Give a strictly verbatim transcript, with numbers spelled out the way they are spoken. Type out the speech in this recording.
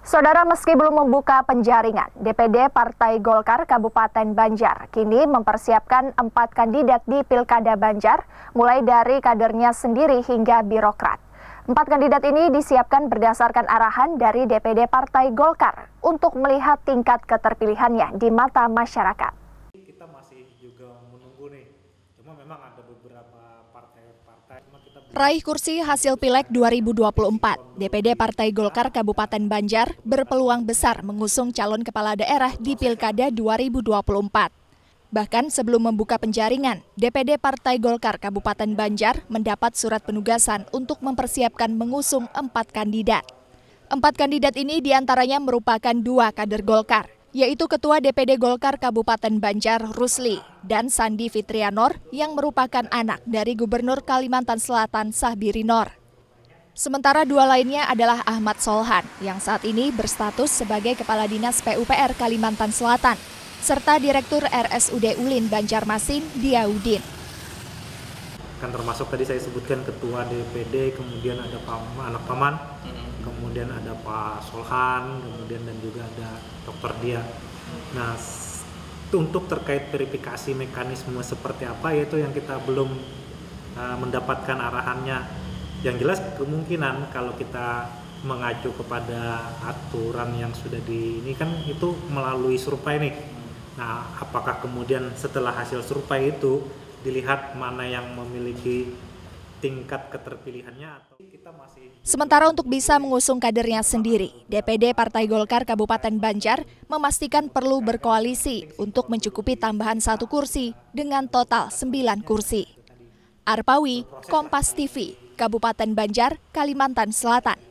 Saudara, meski belum membuka penjaringan, D P D Partai Golkar Kabupaten Banjar kini mempersiapkan empat kandidat di Pilkada Banjar, mulai dari kadernya sendiri hingga birokrat. Empat kandidat ini disiapkan berdasarkan arahan dari D P D Partai Golkar untuk melihat tingkat keterpilihannya di mata masyarakat. Kita masih juga menunggu nih, cuma memang ada beberapa partai-partai. Raih kursi hasil Pileg dua ribu dua puluh empat, D P D Partai Golkar Kabupaten Banjar berpeluang besar mengusung calon kepala daerah di Pilkada dua ribu dua puluh empat. Bahkan sebelum membuka penjaringan, D P D Partai Golkar Kabupaten Banjar mendapat surat penugasan untuk mempersiapkan mengusung empat kandidat. Empat kandidat ini diantaranya merupakan dua kader Golkar, yaitu Ketua D P D Golkar Kabupaten Banjar Rusli dan Sandi Fitrianor yang merupakan anak dari Gubernur Kalimantan Selatan Sahbirinor. Sementara dua lainnya adalah Ahmad Solhan yang saat ini berstatus sebagai Kepala Dinas P U P R Kalimantan Selatan, serta Direktur R S U D Ulin Banjarmasin Diaudin. Kan termasuk tadi saya sebutkan Ketua D P D, kemudian ada Paman, anak Paman, kemudian ada Pak Solhan, kemudian dan juga ada Dokter Dia. Nah, untuk terkait verifikasi mekanisme seperti apa, yaitu yang kita belum uh, mendapatkan arahannya. Yang jelas kemungkinan kalau kita mengacu kepada aturan yang sudah di ini kan itu melalui survei nih. Nah, apakah kemudian setelah hasil survei itu dilihat mana yang memiliki tingkat keterpilihannya atau kita masih... Sementara untuk bisa mengusung kadernya sendiri, D P D Partai Golkar Kabupaten Banjar memastikan perlu berkoalisi untuk mencukupi tambahan satu kursi dengan total sembilan kursi. Arpawi, Kompas T V, Kabupaten Banjar, Kalimantan Selatan.